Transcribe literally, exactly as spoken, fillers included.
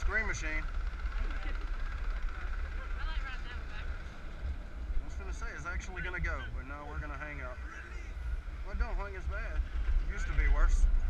Scream Machine. I was gonna say it's actually gonna go, but no, we're gonna hang up. Well, don't hang as bad. It used to be worse.